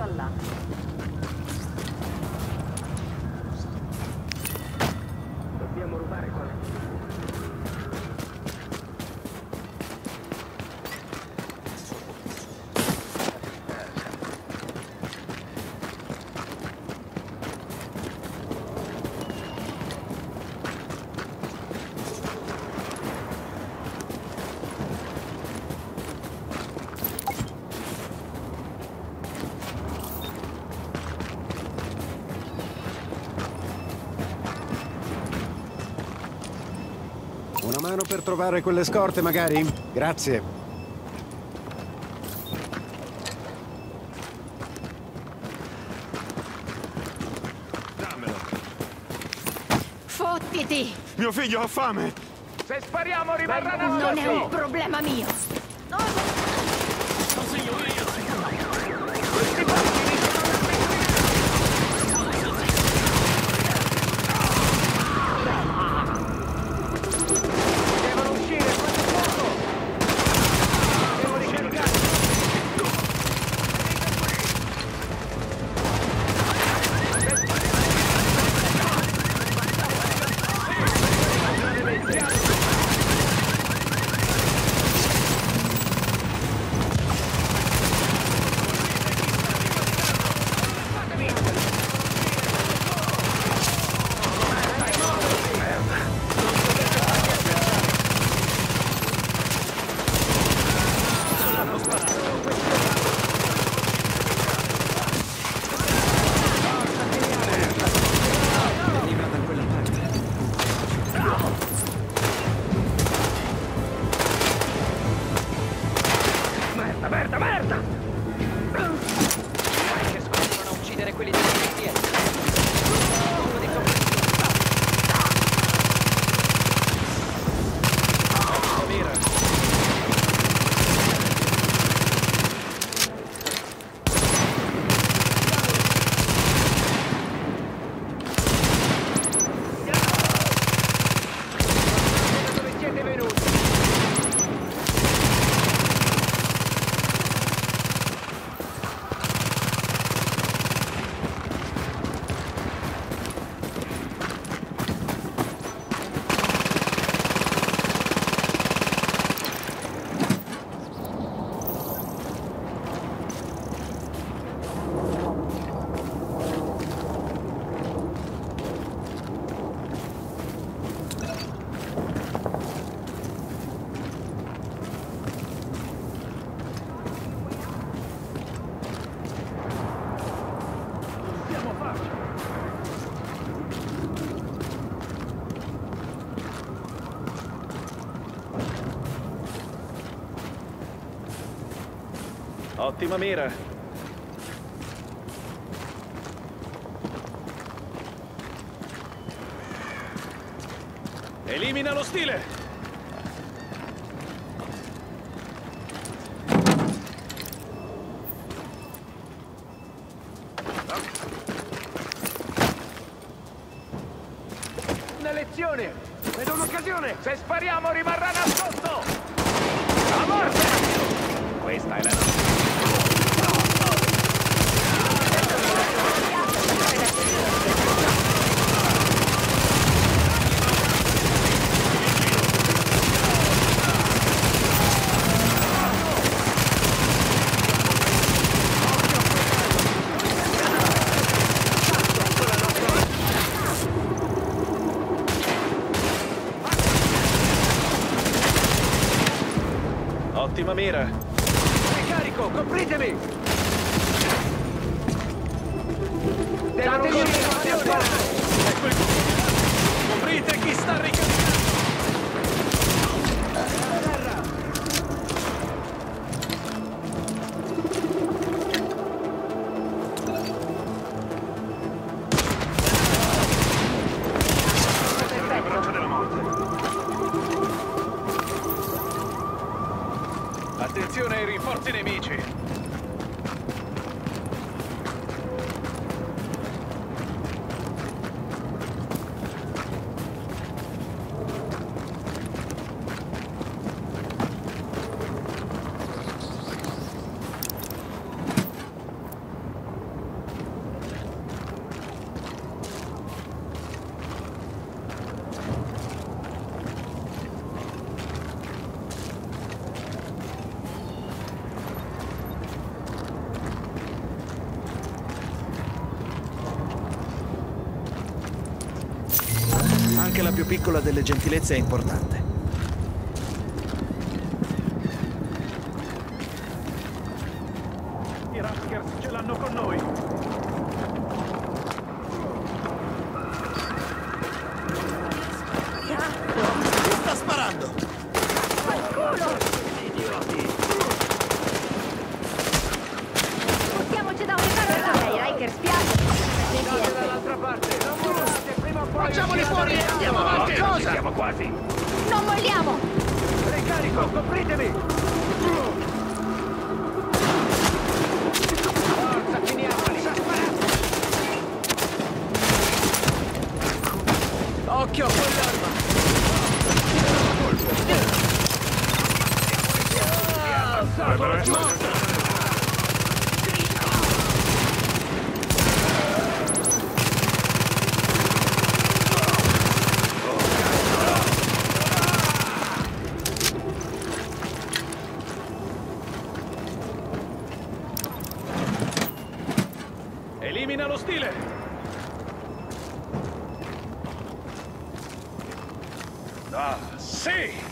già là. Dobbiamo rubare qualcosa. Una mano per trovare quelle scorte, magari? Grazie. Dammelo. Fottiti! Mio figlio ha fame! Se spariamo rimarrà nascosto! Non è un problema mio! Consiglio io! Questi bambini devono uscire, quanto poco! Devo ricaricare! Merda, merda! Che scoprono a uccidere quelli del quartiere. Colpo di mira. Dove siete venuti? Ottima mira. Elimina lo stile! Una lezione! Vedo un'occasione! Se spariamo rimarrà nascosto! A morte! Questa è la nostra! Ottima mira. Ricarico, copritemi! Dategli un'informazione! Ecco il... Coprite chi sta ricaricando! Il braccio della morte. Attenzione ai rinforzi nemici! Anche la più piccola delle gentilezze è importante. I Raskers ce l'hanno con noi. Chi sta sparando? Spostiamoci da un riparo. Ok, Riker, spiace. Andate dall'altra parte. Non mollate, prima o poi... Facciamoli fuori e andiamo avanti! Cosa? Siamo quasi. Non molliamo! Ricarico, copritevi! Forza, finiamoli! Occhio a quell'arma! Elimina lo stile! Ah, sì!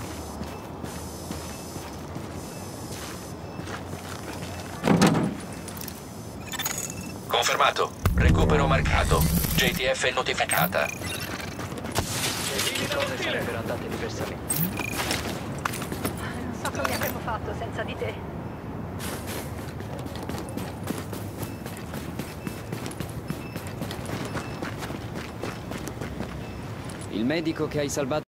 Confermato. Recupero marcato. JTF notificata. Elimina lo stile! andate diversamente. Non so come avremmo fatto senza di te. Il medico che hai salvato